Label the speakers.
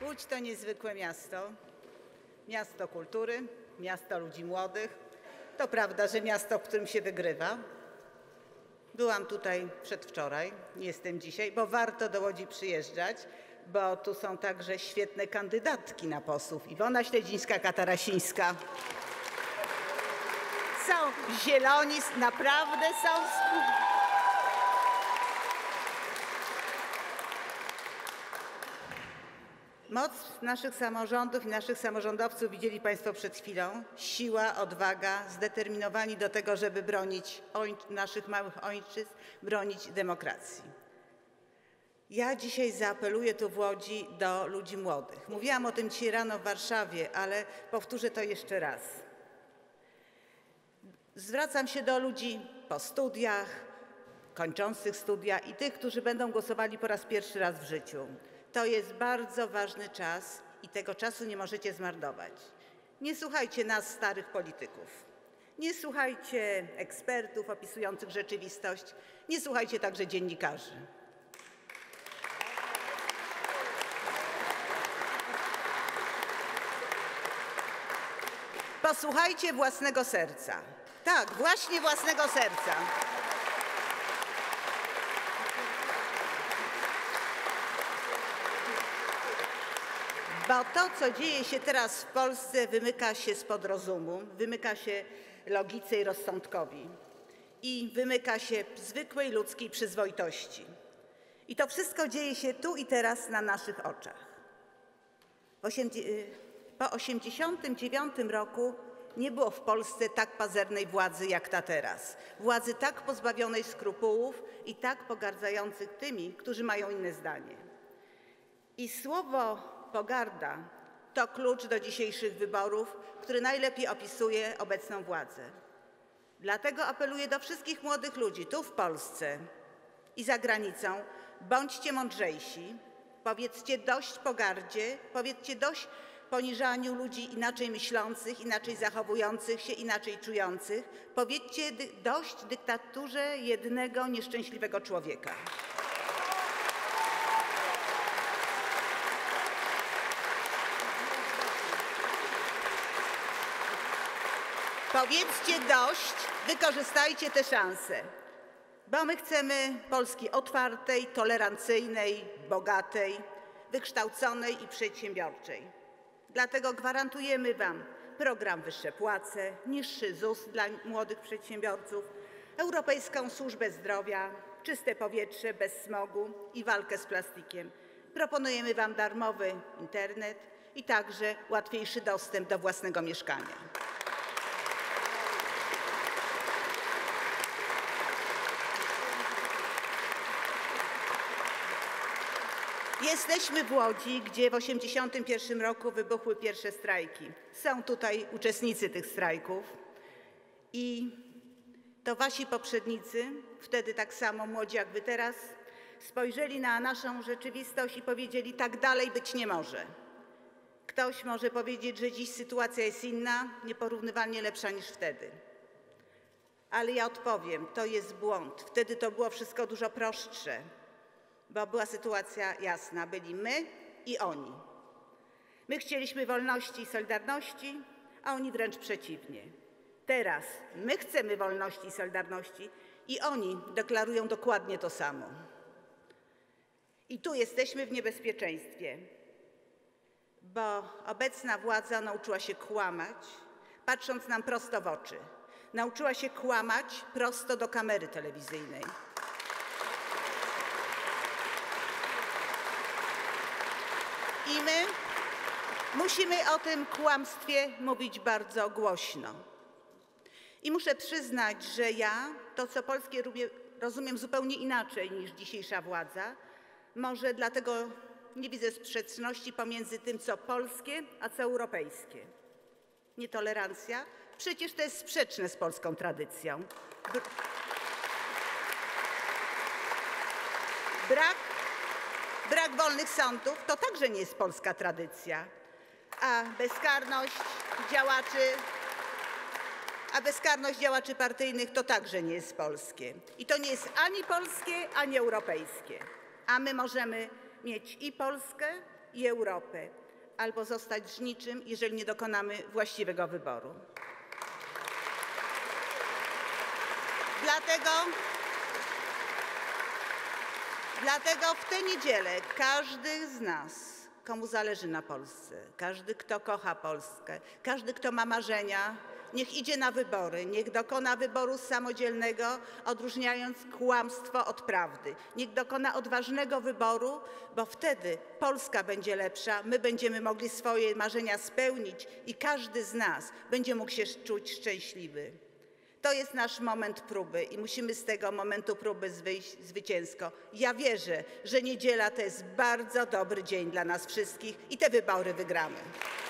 Speaker 1: Łódź to niezwykłe miasto, miasto kultury, miasto ludzi młodych. To prawda, że miasto, w którym się wygrywa. Byłam tutaj przedwczoraj, nie jestem dzisiaj, bo warto do Łodzi przyjeżdżać, bo tu są także świetne kandydatki na posłów. Iwona Śledzińska-Katarasińska. Są zieloni, naprawdę są... Moc naszych samorządów i naszych samorządowców widzieli Państwo przed chwilą. Siła, odwaga, zdeterminowani do tego, żeby bronić naszych małych ojczyzn, bronić demokracji. Ja dzisiaj zaapeluję tu w Łodzi do ludzi młodych. Mówiłam o tym dzisiaj rano w Warszawie, ale powtórzę to jeszcze raz. Zwracam się do ludzi po studiach, kończących studia i tych, którzy będą głosowali po raz pierwszy raz w życiu. To jest bardzo ważny czas i tego czasu nie możecie zmarnować. Nie słuchajcie nas, starych polityków. Nie słuchajcie ekspertów opisujących rzeczywistość. Nie słuchajcie także dziennikarzy. Posłuchajcie własnego serca. Tak, właśnie własnego serca. Bo to, co dzieje się teraz w Polsce, wymyka się spod rozumu, wymyka się logice i rozsądkowi i wymyka się zwykłej ludzkiej przyzwoitości. I to wszystko dzieje się tu i teraz na naszych oczach. Po 1989 roku nie było w Polsce tak pazernej władzy jak ta teraz. Władzy tak pozbawionej skrupułów i tak pogardzających tymi, którzy mają inne zdanie. I słowo pogarda to klucz do dzisiejszych wyborów, który najlepiej opisuje obecną władzę. Dlatego apeluję do wszystkich młodych ludzi tu w Polsce i za granicą. Bądźcie mądrzejsi, powiedzcie dość pogardzie, powiedzcie dość poniżaniu ludzi inaczej myślących, inaczej zachowujących się, inaczej czujących. Powiedzcie dość dyktaturze jednego nieszczęśliwego człowieka. Powiedzcie dość, wykorzystajcie tę szansę, bo my chcemy Polski otwartej, tolerancyjnej, bogatej, wykształconej i przedsiębiorczej. Dlatego gwarantujemy Wam program Wyższe Płace, niższy ZUS dla młodych przedsiębiorców, Europejską Służbę Zdrowia, czyste powietrze bez smogu i walkę z plastikiem. Proponujemy Wam darmowy internet i także łatwiejszy dostęp do własnego mieszkania. Jesteśmy w Łodzi, gdzie w 1981 roku wybuchły pierwsze strajki. Są tutaj uczestnicy tych strajków i to wasi poprzednicy, wtedy tak samo młodzi jak wy teraz, spojrzeli na naszą rzeczywistość i powiedzieli: tak dalej być nie może. Ktoś może powiedzieć, że dziś sytuacja jest inna, nieporównywalnie lepsza niż wtedy. Ale ja odpowiem, to jest błąd. Wtedy to było wszystko dużo prostsze. Bo była sytuacja jasna. Byli my i oni. My chcieliśmy wolności i solidarności, a oni wręcz przeciwnie. Teraz my chcemy wolności i solidarności i oni deklarują dokładnie to samo. I tu jesteśmy w niebezpieczeństwie, bo obecna władza nauczyła się kłamać, patrząc nam prosto w oczy. Nauczyła się kłamać prosto do kamery telewizyjnej. I my musimy o tym kłamstwie mówić bardzo głośno. I muszę przyznać, że ja to, co polskie rozumiem zupełnie inaczej niż dzisiejsza władza. Może dlatego nie widzę sprzeczności pomiędzy tym, co polskie, a co europejskie. Nietolerancja? Przecież to jest sprzeczne z polską tradycją. Brak wolnych sądów to także nie jest polska tradycja, a bezkarność działaczy partyjnych to także nie jest polskie. I to nie jest ani polskie, ani europejskie. A my możemy mieć i Polskę, i Europę, albo zostać z niczym, jeżeli nie dokonamy właściwego wyboru. Dlatego w tę niedzielę każdy z nas, komu zależy na Polsce, każdy, kto kocha Polskę, każdy, kto ma marzenia, niech idzie na wybory, niech dokona wyboru samodzielnego, odróżniając kłamstwo od prawdy. Niech dokona odważnego wyboru, bo wtedy Polska będzie lepsza, my będziemy mogli swoje marzenia spełnić i każdy z nas będzie mógł się czuć szczęśliwy. To jest nasz moment próby i musimy z tego momentu próby wyjść zwycięsko. Ja wierzę, że niedziela to jest bardzo dobry dzień dla nas wszystkich i te wybory wygramy.